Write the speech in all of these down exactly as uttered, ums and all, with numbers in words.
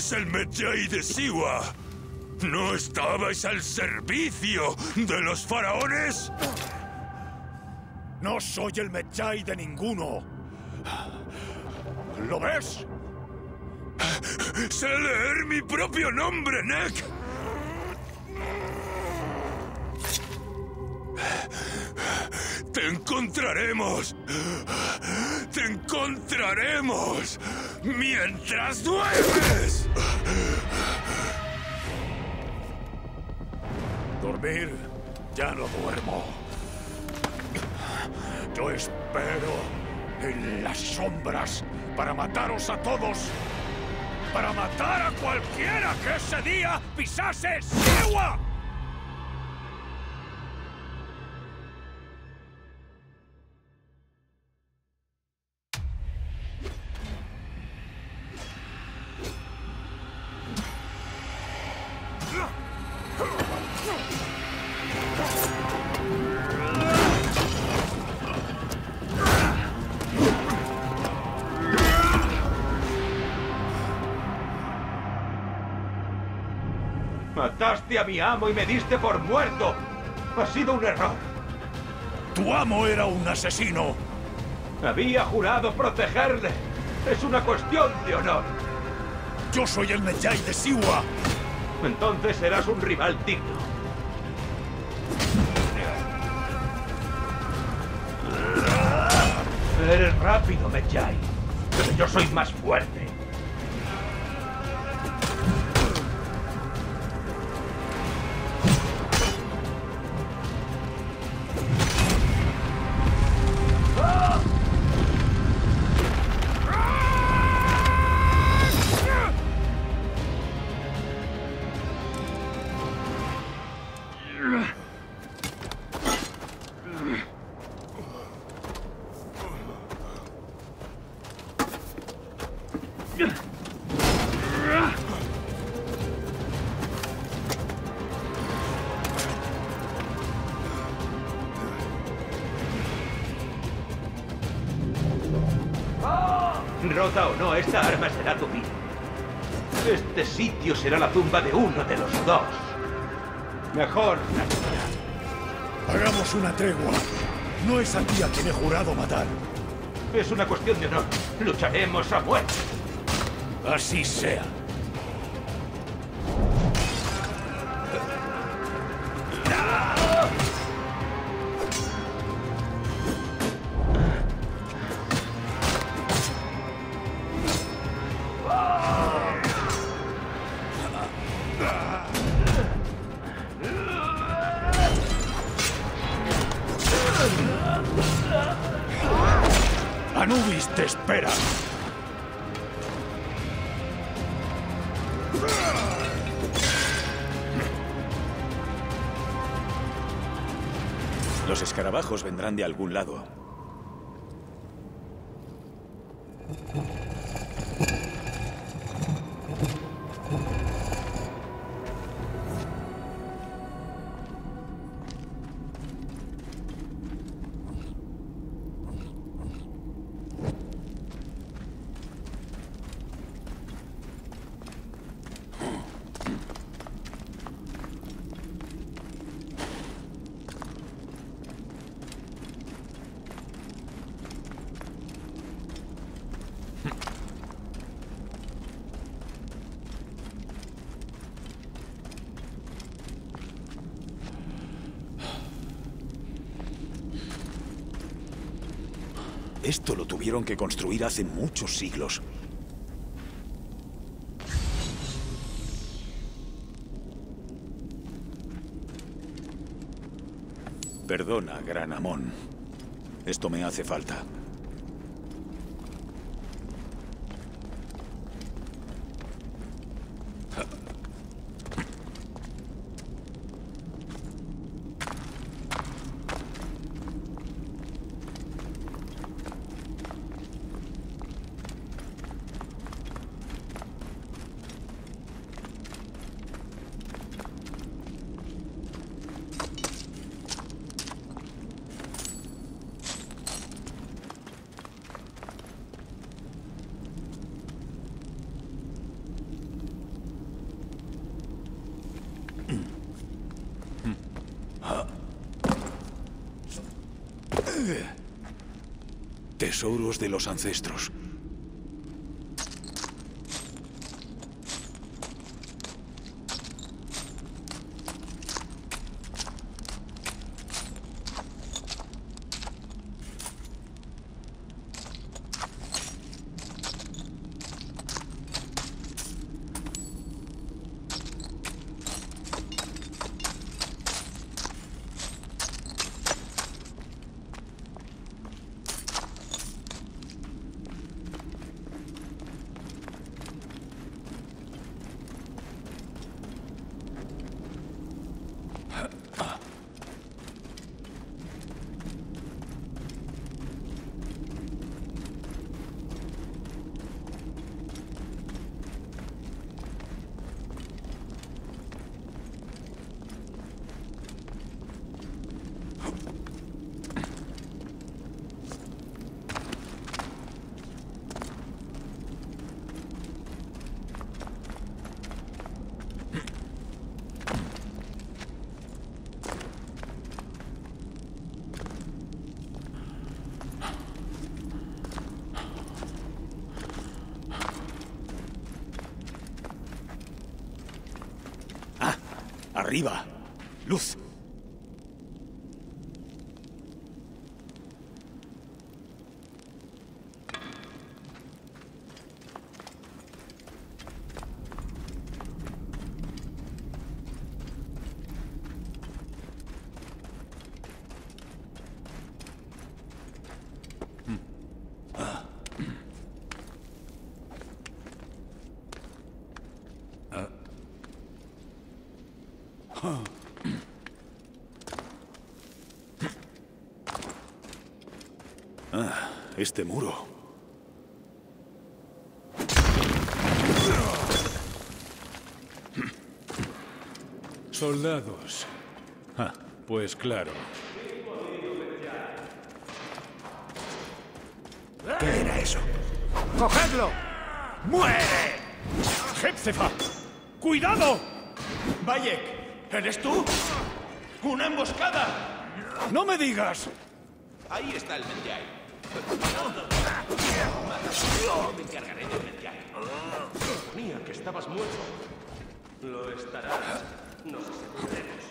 ¡Eres el Medjay de Siwa! ¿No estabais al servicio de los faraones? No soy el Medjay de ninguno. ¿Lo ves? ¡Sé leer mi propio nombre, Nek! ¡Te encontraremos! ¡Te encontraremos! ¡Mientras duermes! Dormir, ya no duermo. Yo espero en las sombras para mataros a todos. Para matar a cualquiera que ese día pisase Siwa. Mataste a mi amo y me diste por muerto. Ha sido un error. Tu amo era un asesino. Había jurado protegerle. Es una cuestión de honor. Yo soy el Medjay de Siwa. Entonces serás un rival digno. Eres rápido, Medjay. Pero yo soy más fuerte. Rota o no, esta arma será tu vida. Este sitio será la tumba de uno de los dos. Mejor, Natura. Hagamos una tregua. No es a ti a quien he jurado matar. Es una cuestión de honor. Lucharemos a muerte. Así sea. Anubis te espera. Los escarabajos vendrán de algún lado. Esto lo tuvieron que construir hace muchos siglos. Perdona, Gran Amón. Esto me hace falta. Tesoros de los ancestros. Arriba. Luz. Ah, este muro. Soldados. Ah, pues claro. ¿Qué era eso? ¡Cogedlo! ¡Muere! ¡Hepzefa! ¡Cuidado! ¡Bayek! ¿Eres tú? ¡Una emboscada! ¡No me digas! Ahí está el Medjay. Me encargaré del Medjay. Suponía que estabas muerto. Lo estarás. Nos aseguraremos.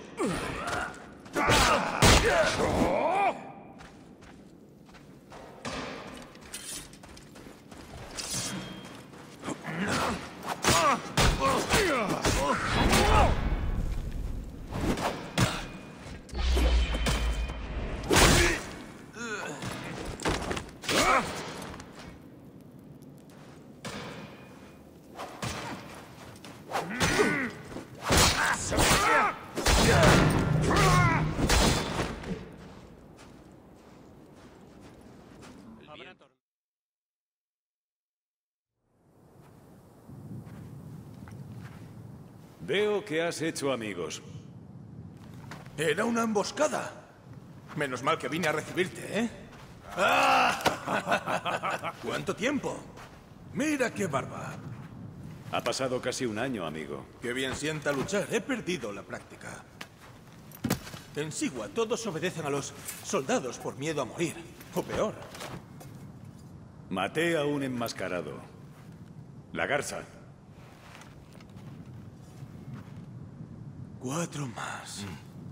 Veo que has hecho amigos. Era una emboscada. Menos mal que vine a recibirte, ¿eh? ¿Cuánto tiempo? Mira qué barba. Ha pasado casi un año, amigo. Qué bien sienta luchar. He perdido la práctica. En Sigua todos obedecen a los soldados por miedo a morir. O peor. Maté a un enmascarado. La Garza. Cuatro más.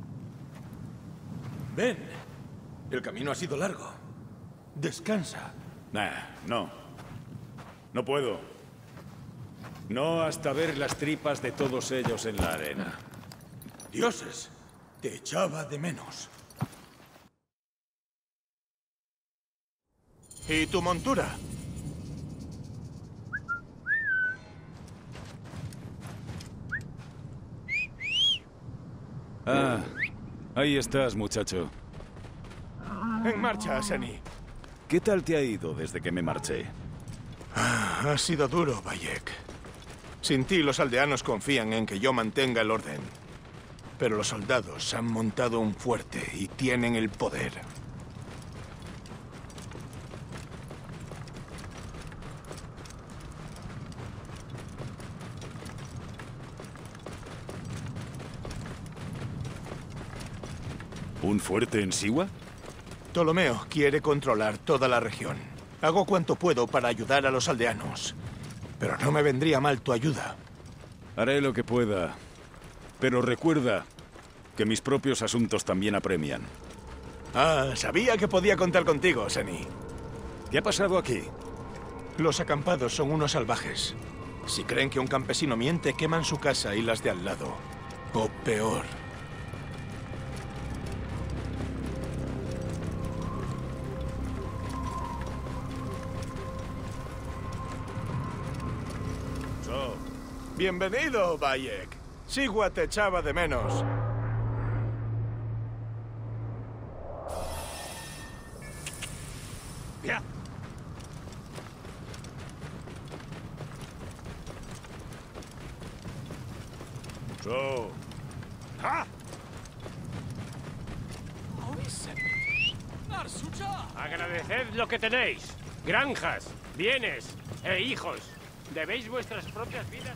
Ven. El camino ha sido largo. Descansa. Nah, no. No puedo. No hasta ver las tripas de todos ellos en la arena. Dioses, te echaba de menos. ¿Y tu montura? Ah, ahí estás, muchacho. En marcha, Seni. ¿Qué tal te ha ido desde que me marché? Ah, ha sido duro, Bayek. Sin ti, los aldeanos confían en que yo mantenga el orden. Pero los soldados han montado un fuerte y tienen el poder. ¿Un fuerte en Sigua? Ptolomeo quiere controlar toda la región. Hago cuanto puedo para ayudar a los aldeanos. Pero no me vendría mal tu ayuda. Haré lo que pueda. Pero recuerda que mis propios asuntos también apremian. Ah, sabía que podía contar contigo, Seni. ¿Qué ha pasado aquí? Los acampados son unos salvajes. Si creen que un campesino miente, queman su casa y las de al lado. O peor. So, Bienvenido, Bayek. Sigua te echaba de menos. Ya. so. ¡Ah! Agradeced lo que tenéis. Granjas, bienes e hijos. Debéis vuestras propias vidas.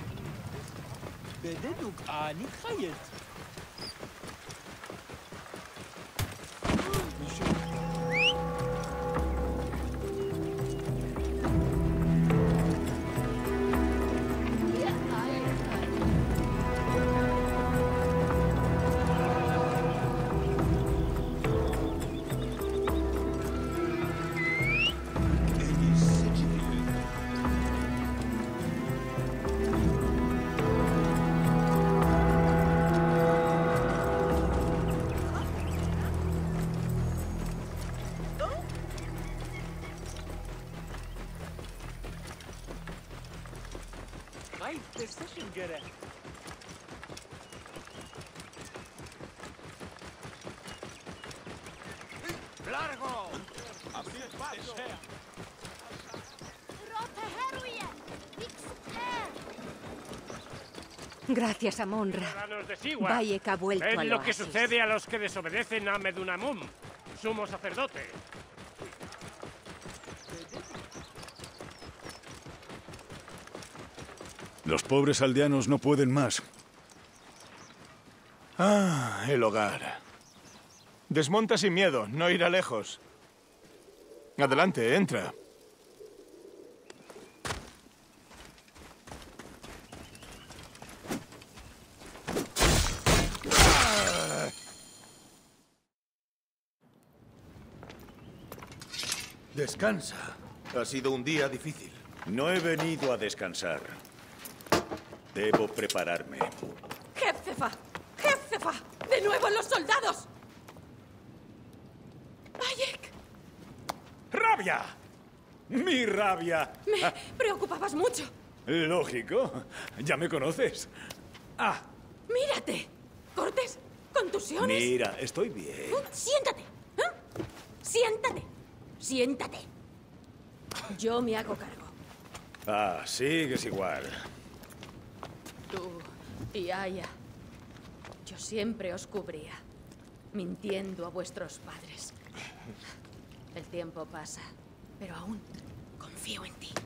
¡Largo! Gracias, Amonra. Ciudadanos de Sigua, Bayek ha vuelto ved al lo que oasis. sucede a los que desobedecen a Medunamum, sumo sacerdote. Los pobres aldeanos no pueden más. Ah, el hogar. Desmonta sin miedo, no irá lejos. Adelante, entra. Descansa. Ha sido un día difícil. No he venido a descansar. Debo prepararme. ¡Jefzefa! ¡Jefzefa! ¡De nuevo los soldados! ¡Bayek! ¡Rabia! ¡Mi rabia! Me preocupabas mucho. Lógico. Ya me conoces. ¡Ah! ¡Mírate! ¿Cortes? ¿Contusiones? Mira, estoy bien. ¡Siéntate! ¿Eh? ¡Siéntate! ¡Siéntate! Yo me hago cargo. Ah, sigues igual. Tú y Aya. Yo siempre os cubría, mintiendo a vuestros padres. El tiempo pasa, pero aún confío en ti.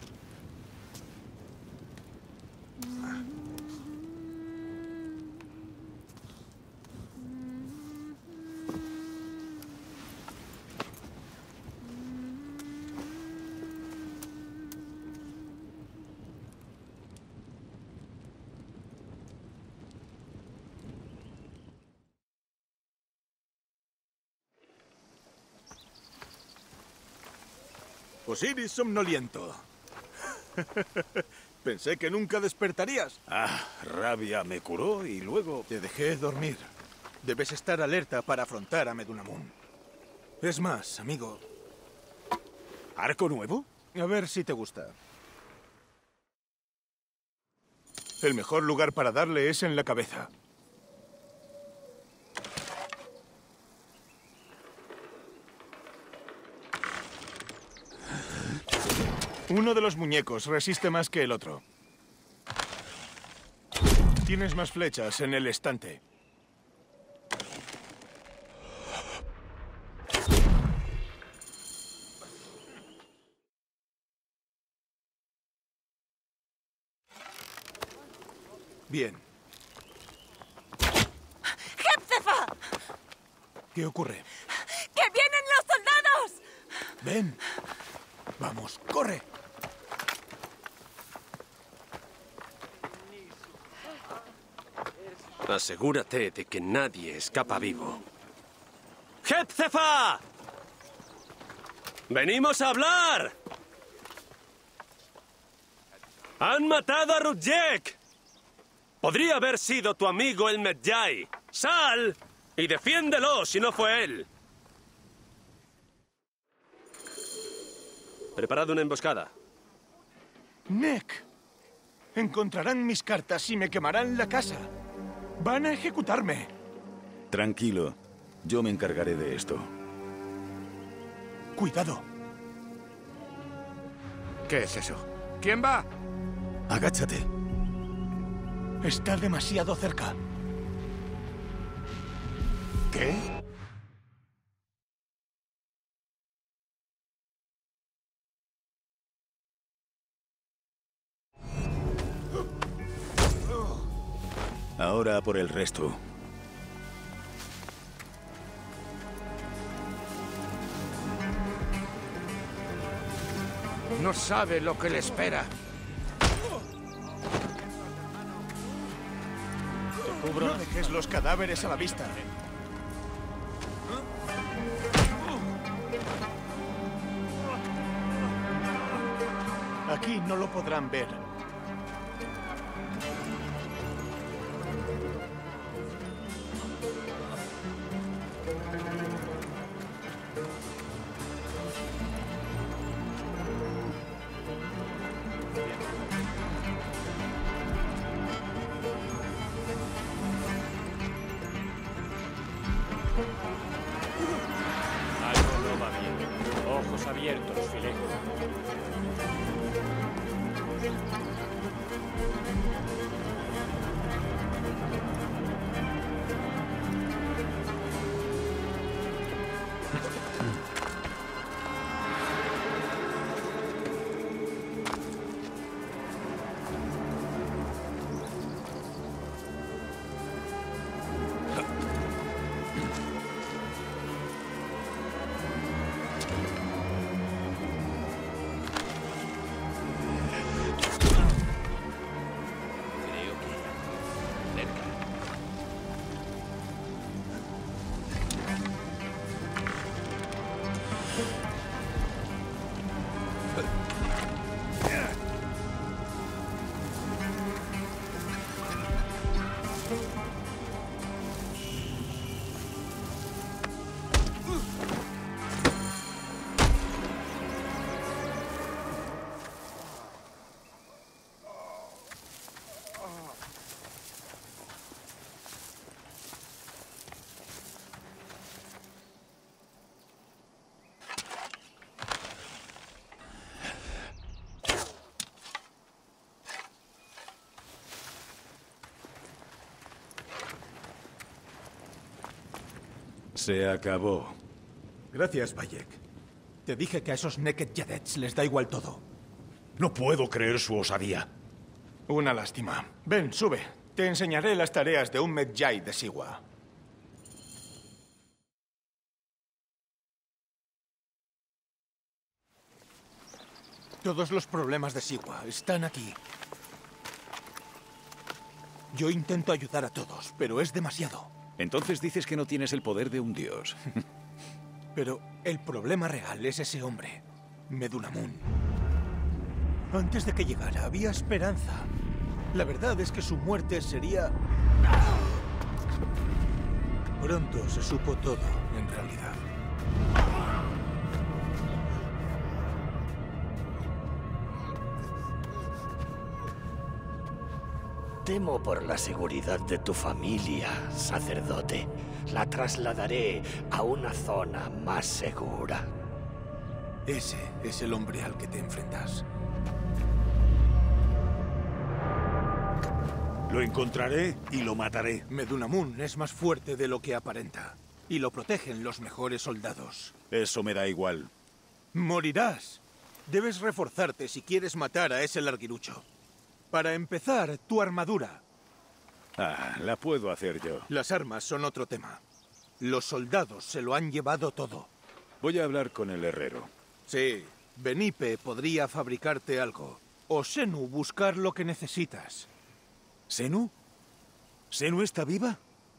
Osiris somnoliento. Pensé que nunca despertarías. Ah, Rabia me curó y luego... Te dejé dormir. Debes estar alerta para afrontar a Medunamun. Es más, amigo... ¿Arco nuevo? A ver si te gusta. El mejor lugar para darle es en la cabeza. Uno de los muñecos resiste más que el otro. Tienes más flechas en el estante. Bien. ¡Jefzefa! ¿Qué ocurre? ¡Que vienen Ven. Vamos, corre. Asegúrate de que nadie escapa vivo. ¡Hepzefa! ¡Venimos a hablar! ¡Han matado a Rudjek! Podría haber sido tu amigo el Medjay. ¡Sal! Y defiéndelo si no fue él. Preparad una emboscada. Neck. Encontrarán mis cartas y me quemarán la casa. Van a ejecutarme. Tranquilo. Yo me encargaré de esto. Cuidado. ¿Qué es eso? ¿Quién va? Agáchate. Está demasiado cerca. ¿Qué? Ahora por el resto. No sabe lo que le espera. No dejes los cadáveres a la vista. Aquí no lo podrán ver. Algo no va bien. Ojos abiertos, Filé. Se acabó. Gracias, Bayek. Te dije que a esos Naked Yadets les da igual todo. No puedo creer su osadía. Una lástima. Ven, sube. Te enseñaré las tareas de un Medjay de Siwa. Todos los problemas de Siwa están aquí. Yo intento ayudar a todos, pero es demasiado. Entonces dices que no tienes el poder de un dios. Pero el problema real es ese hombre, Medunamun. Antes de que llegara había esperanza. La verdad es que su muerte sería... Pronto se supo todo, en realidad. Temo por la seguridad de tu familia, sacerdote. La trasladaré a una zona más segura. Ese es el hombre al que te enfrentas. Lo encontraré y lo mataré. Medunamun es más fuerte de lo que aparenta. Y lo protegen los mejores soldados. Eso me da igual. Morirás. Debes reforzarte si quieres matar a ese larguirucho. Para empezar, tu armadura. Ah, la puedo hacer yo. Las armas son otro tema. Los soldados se lo han llevado todo. Voy a hablar con el herrero. Sí, Benipe podría fabricarte algo. O Senu buscar lo que necesitas. ¿Senu? ¿Senu está viva?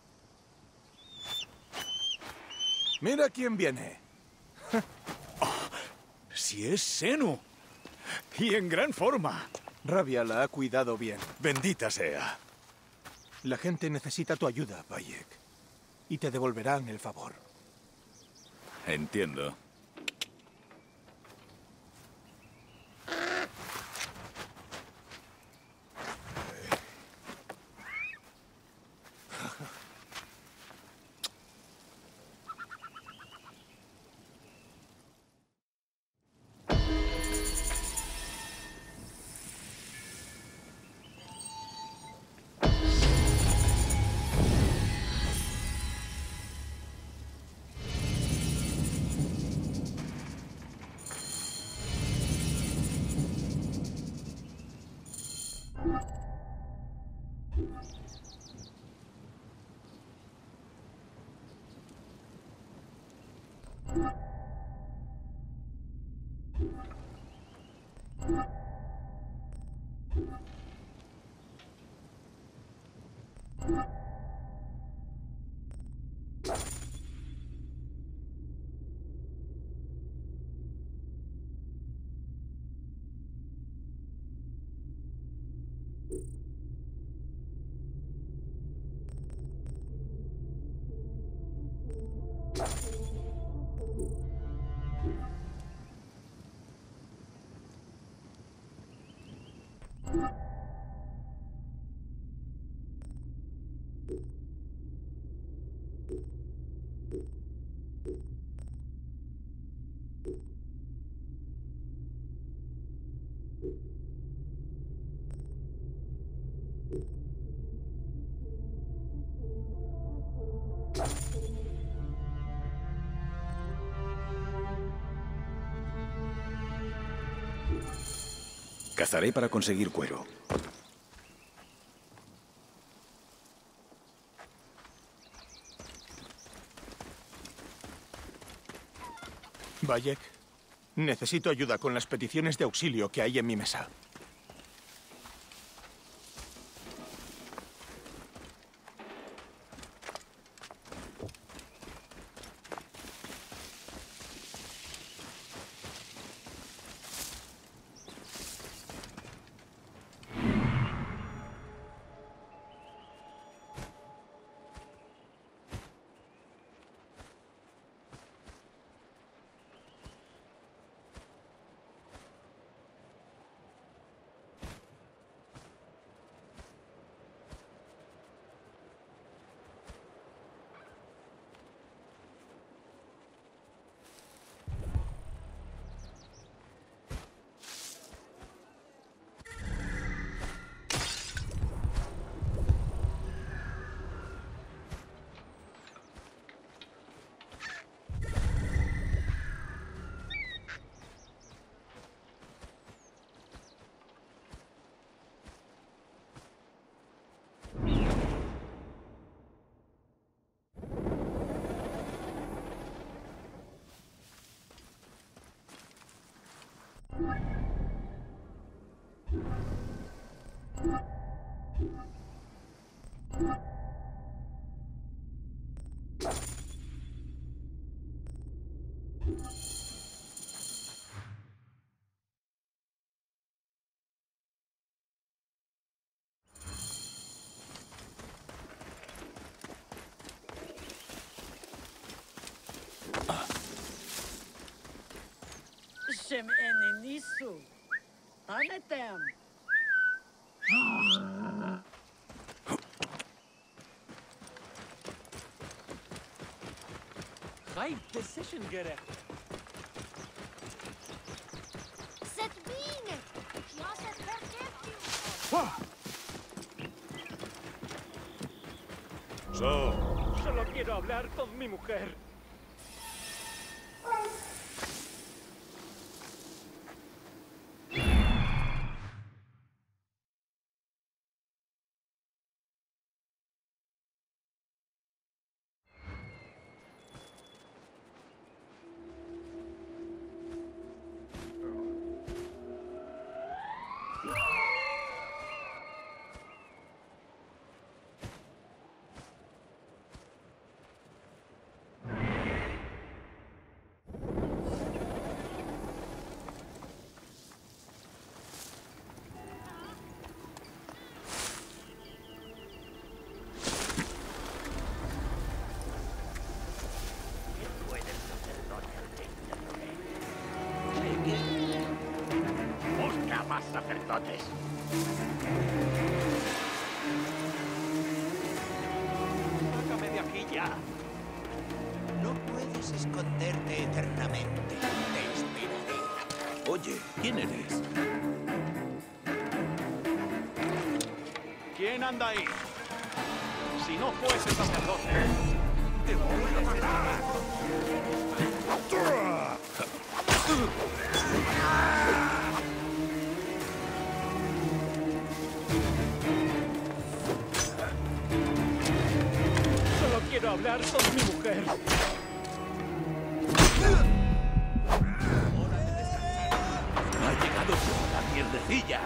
Mira quién viene. Oh, ¡si es Senu! ¡Y en gran forma! Rabia la ha cuidado bien. Bendita sea. La gente necesita tu ayuda, Bayek. Y te devolverán el favor. Entiendo. Cazaré para conseguir cuero. Bayek, necesito ayuda con las peticiones de auxilio que hay en mi mesa. Shem eninisu. Tanetem. High decision gerecht. Zet bine. Ja, zet perfecto. So. Solo quiero hablar con mi mujer. sacerdotes. Sácame de aquí ya. No puedes esconderte eternamente. Te esperaré. Oye, ¿quién eres? ¿Quién anda ahí? Si no fuese sacerdote, te voy a matar. Solo quiero hablar con mi mujer. Ha llegado tu hora, mierdecilla.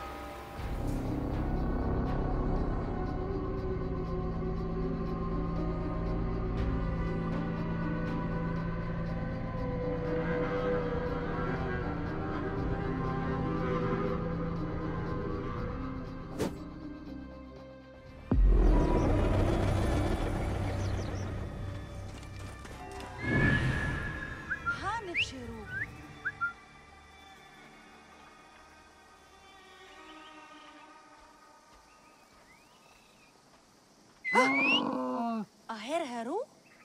Aher Haru?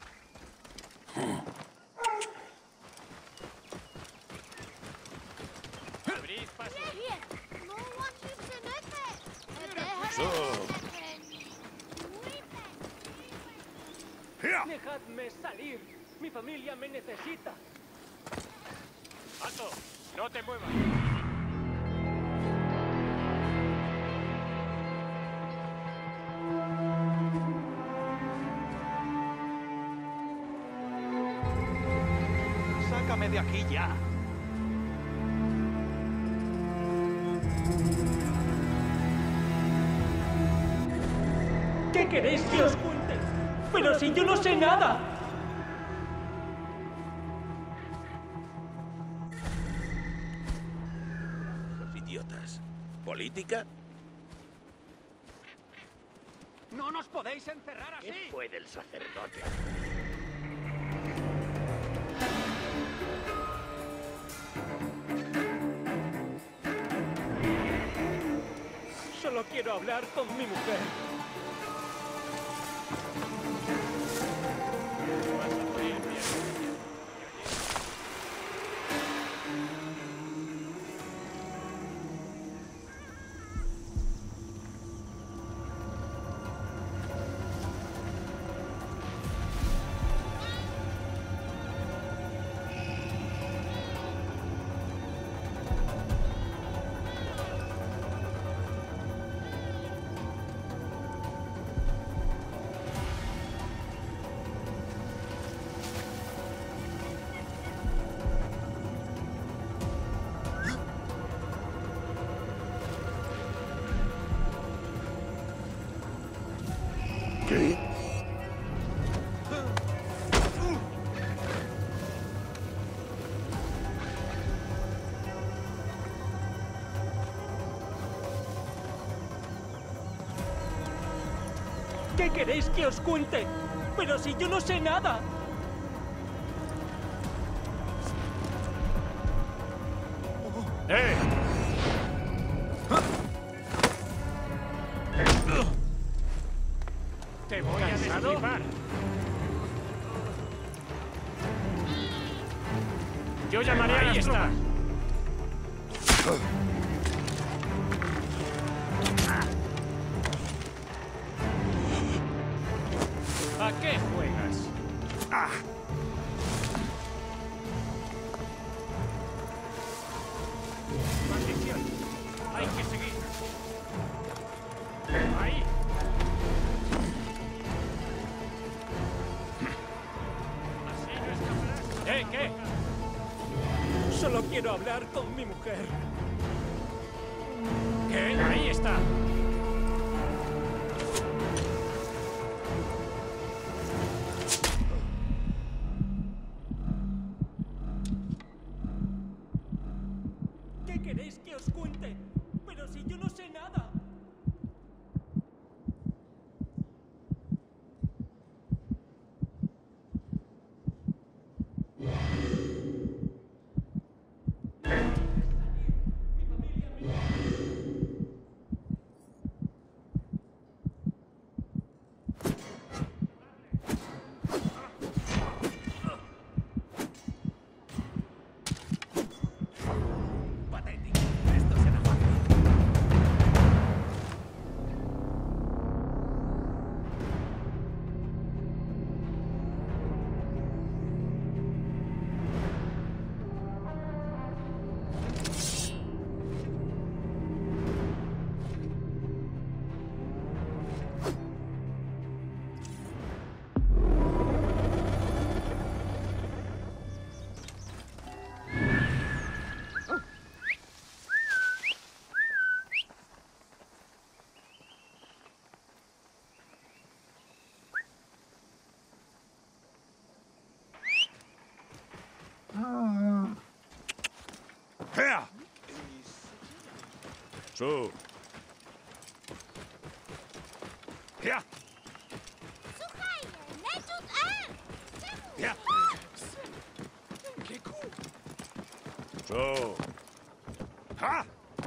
Dejadme salir. Mi familia me necesita. ¡Alto! ¡No te muevas! Sácame de aquí ya. ¿Qué queréis que os cuente? Pero si yo no sé nada. Los idiotas. ¿Política? ¡No nos podéis encerrar así! ¿Qué fue del sacerdote? Solo quiero hablar con mi mujer. ¿Qué? ¿Qué queréis que os cuente? Pero si yo no sé nada. ¡Eh! Te voy a destripar. Yo llamaré a las tropas. ¿A qué juegas? ¡Ah! ¡Maldición! Hay que seguir. ¡Ahí! Así no escaparás. ¿Eh? ¿Qué? Solo quiero hablar con mi mujer. ¿Qué? Ahí está. ¿Qué queréis que os cuente? Pero si yo no sé nada. Mi familia me... ¡Ea! Su. ¡Ea! ¡Ea! Su. ¡Ah!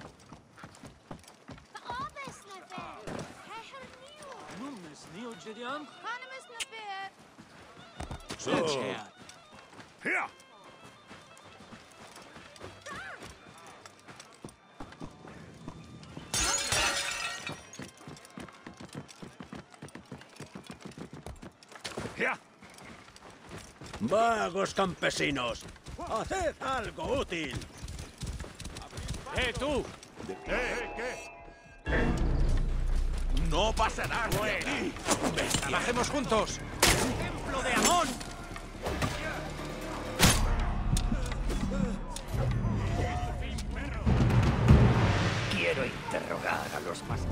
Su. ¡Ea! ¡Ea! Vagos campesinos, haced algo útil. ¡Eh, tú! ¿Eh? ¿Qué? ¡No pasará de aquí! ¡Trabajemos juntos! ¡Templo de Amón! Quiero interrogar a los más...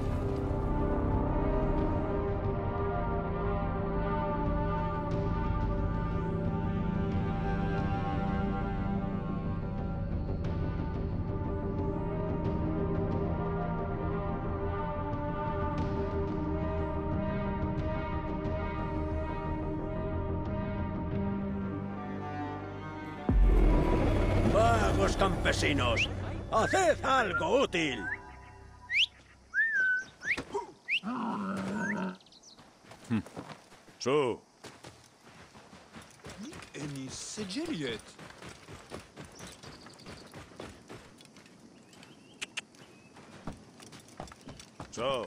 Vagos campesinos, haced algo útil. Su. إني سجلت. Su.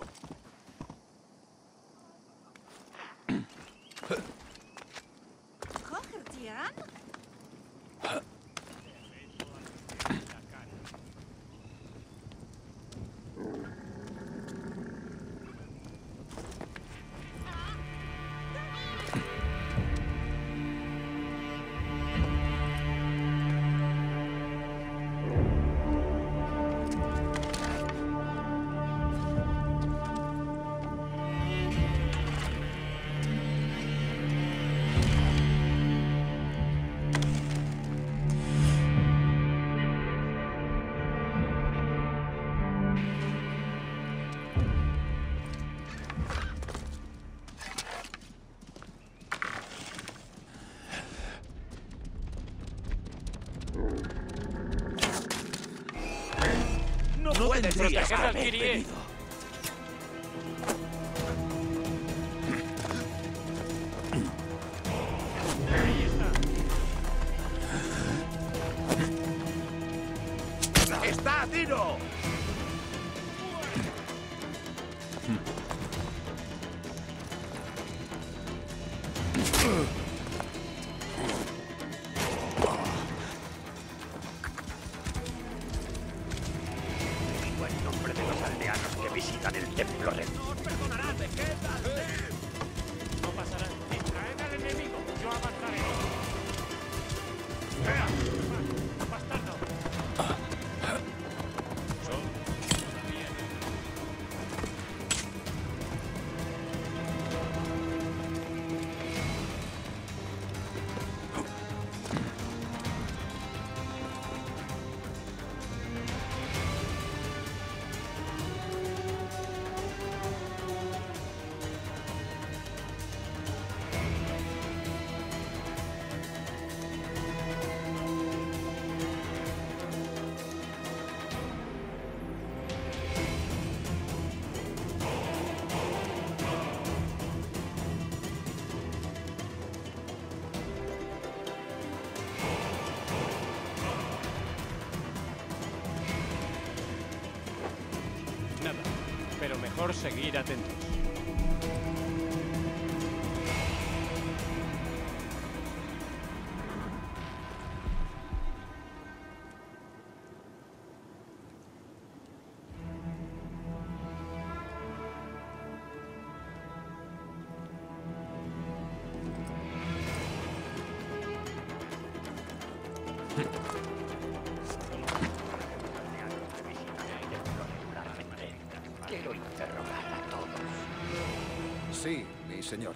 ¡No, no puedes proteger al Kyrie! ¡Está, tiro! Digo en nombre de los aldeanos que visitan el templo de... ¡No os perdonarán! ¡Dejadla! No pasará. Distraed al enemigo. Yo avanzaré. ¡Vea! ¡Bastardo! Nada, pero mejor seguir atentos. Quiero interrogar a todos. Sí, mi señor.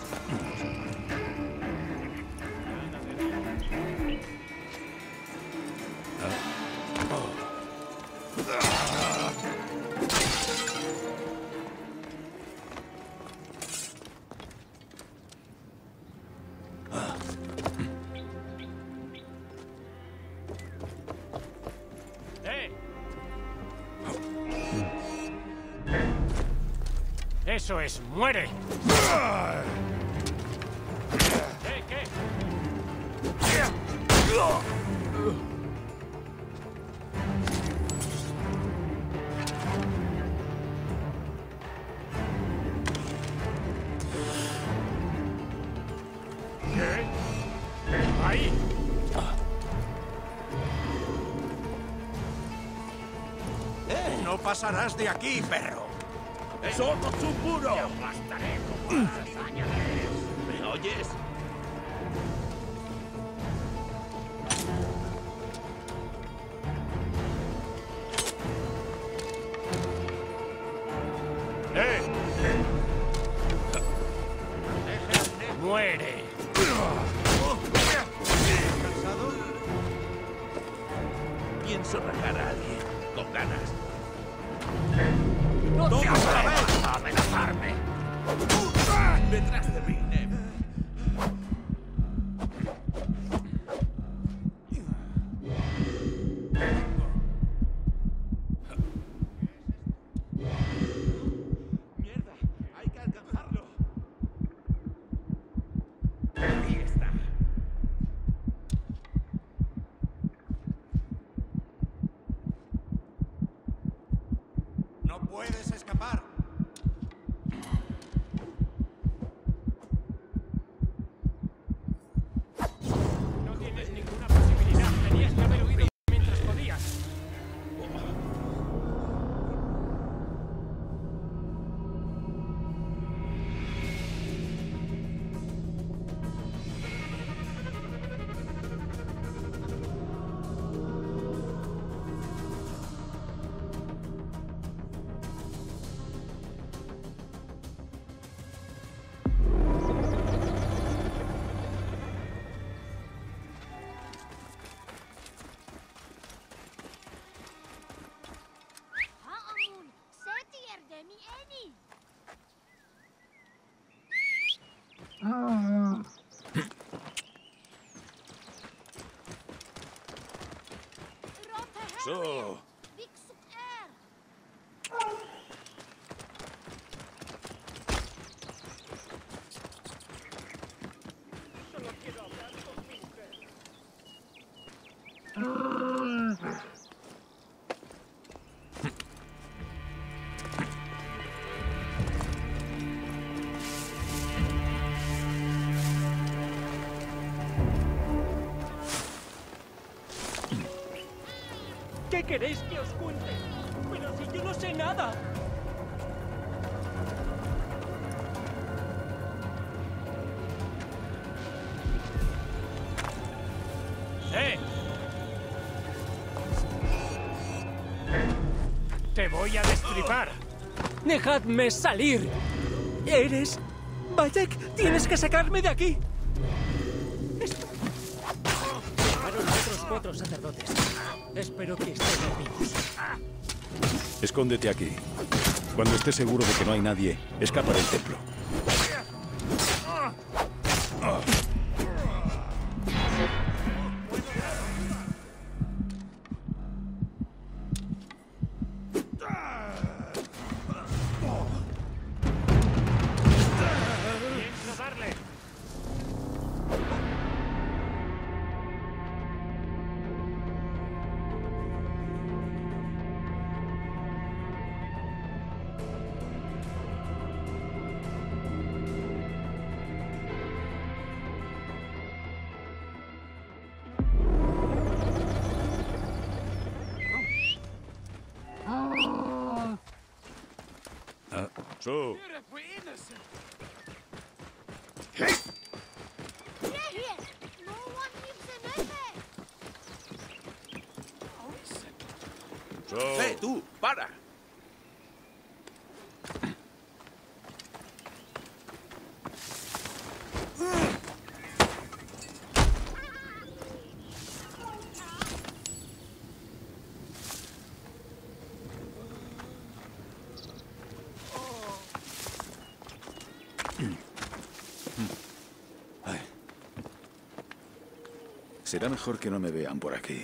Eso es, muere. ¿Qué, qué? ¿Qué? Ahí. ¡Eh! No pasarás de aquí, perro. ¡Somos un muro! Te aplastaré como las arañas. ¿Me oyes? ¡Eh! ¡Muere! ¿Cansado? Pienso rajar a alguien. Con ganas. ¡No te ¡Toma otra vez! atrevas a amenazarme! ¡Detrás de mí, Neb! ¡Mierda! ¡Hay que alcanzarlo! Ahí está. ¡No puedes escapar! No tienes ninguna posibilidad. Tenías que haber huido mientras podías. Haamun, setier demi eni. Rote So. Biksuk er. Solo quiero hablar con mi mujer. ¿Qué queréis que os cuente? Pero si yo no sé nada. ¡Eh! ¡Te voy a destripar! ¡Dejadme salir! ¿Eres? Bayek, tienes que sacarme de aquí. Llegaron otros cuatro sacerdotes. Espero que estén vivos. Escóndete aquí. Cuando estés seguro de que no hay nadie, escapa del templo. Pienso darle. So. Here, no one lives in it. So. ¡Eh, tú! ¡Para! Será mejor que no me vean por aquí.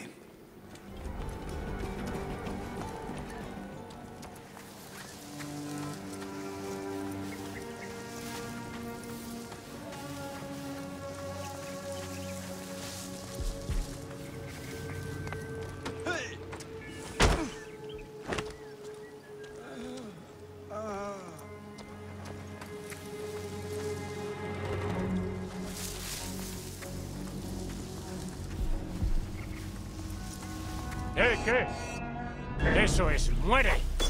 ¿Eh, qué? Eso es, muere.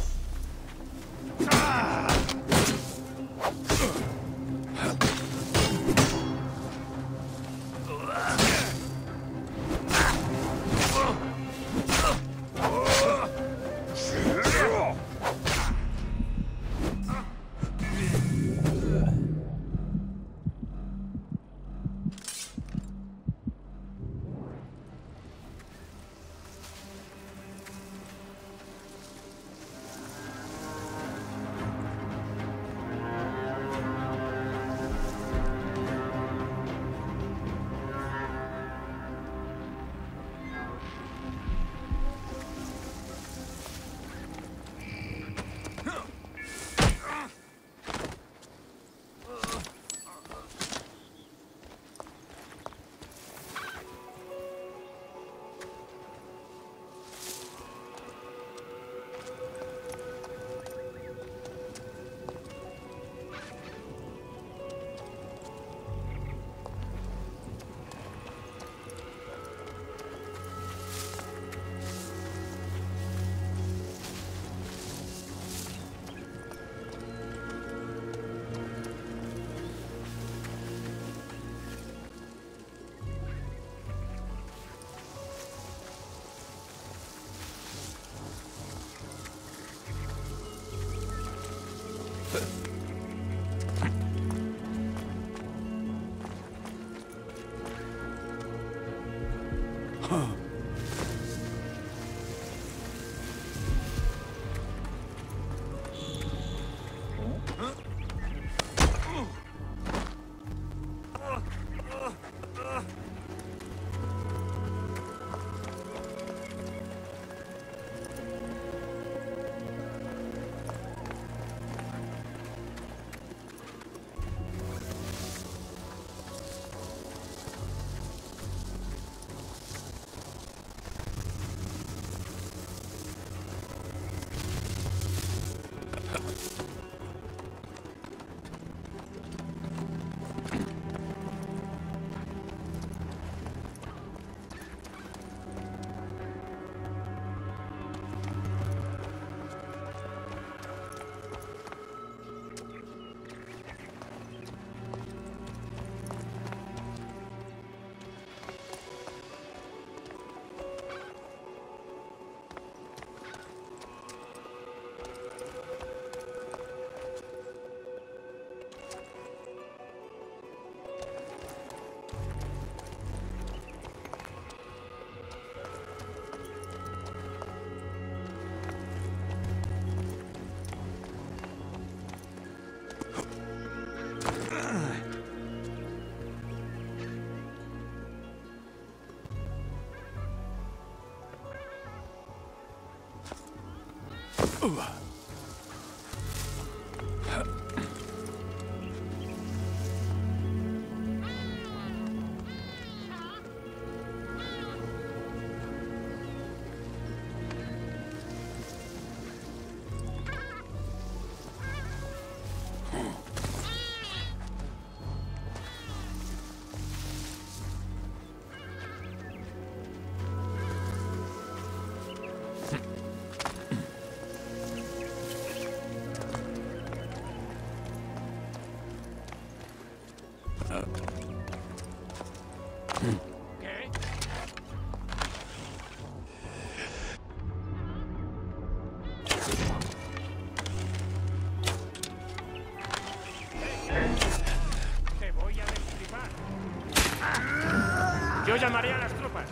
Yo llamaré a las tropas.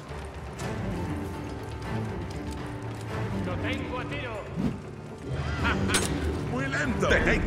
¡Lo tengo a tiro! ¡Muy lento! ¡Detén!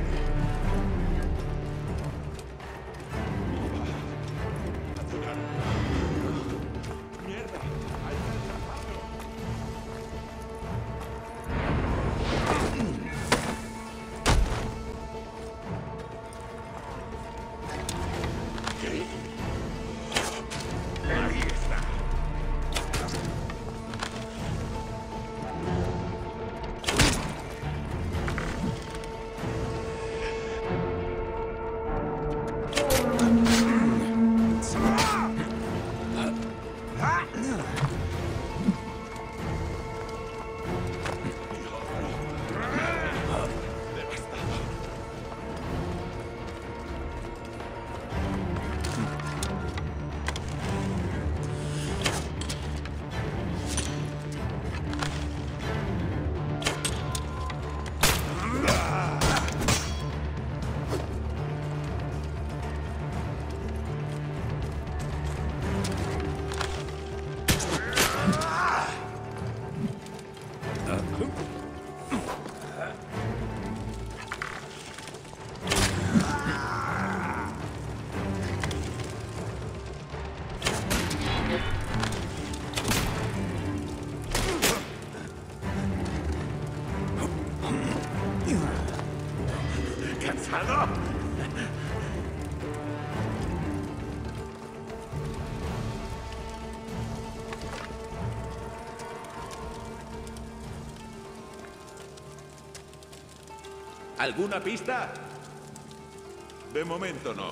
¿Alguna pista? De momento no.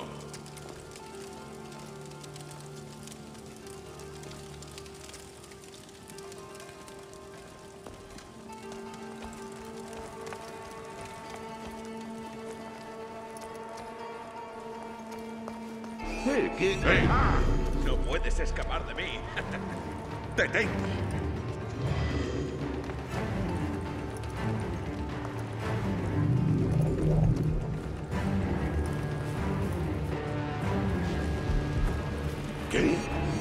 Eh, ¿quién? ¡Hey! No puedes escapar de mí. Te tengo. ¿Qué?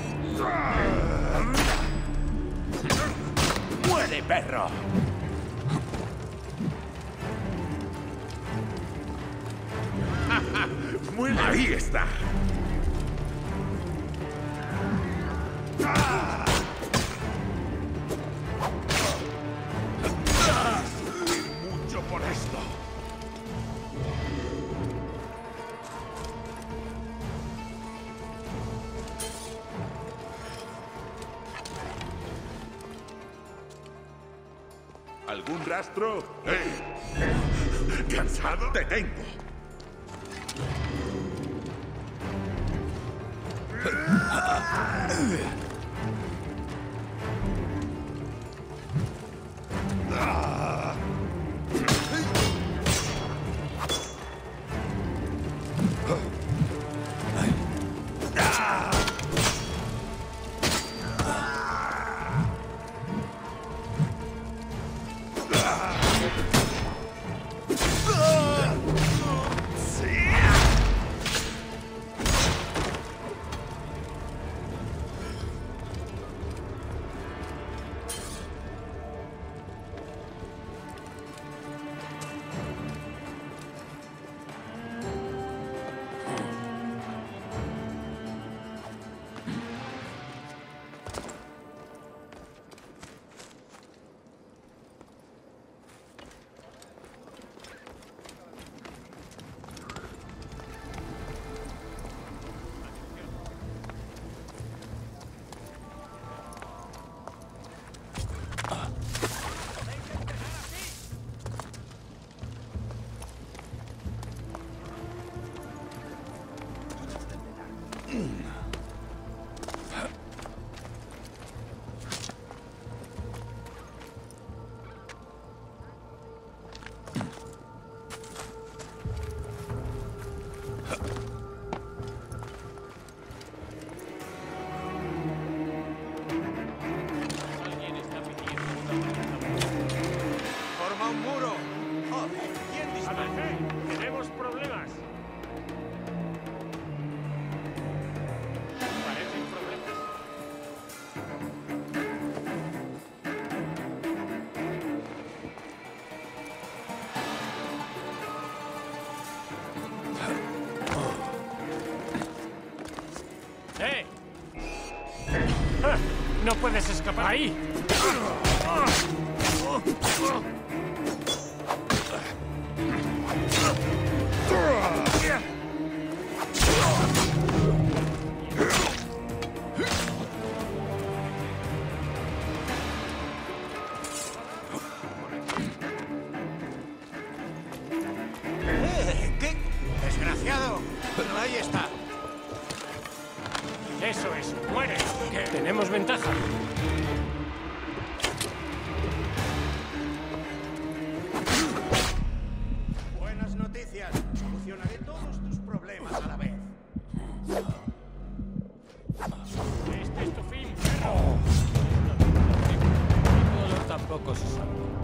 ¡Muere, perro! Muy bien. Ahí está. Mucho por esto. ¿Algún rastro? ¡Eh! ¿Cansado? Te tengo. ¡Forma un muro! ¡Joder! ¿Quién dispara? Tenemos problemas. Parecen problemas. ¡Eh! ¡Ah! ¡No puedes escapar ahí! ¡Eh! ¿Qué? ¡Desgraciado! Ahí está. Eso es, muere. ¿Qué? Tenemos ventaja. Buenas noticias. Solucionaré todos tus problemas a la vez. Este es tu fin, perro. El dolor tampoco se salva.